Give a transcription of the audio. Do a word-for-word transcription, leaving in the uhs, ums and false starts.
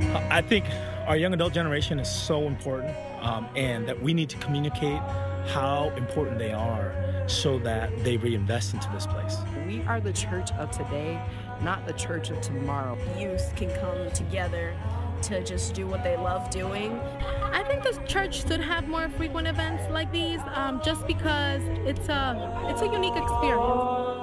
I think our young adult generation is so important, um, and that we need to communicate how important they are so that they reinvest into this place. We are the church of today, not the church of tomorrow. Youth can come together to just do what they love doing. I think the church should have more frequent events like these, um, just because it's a, it's a unique experience.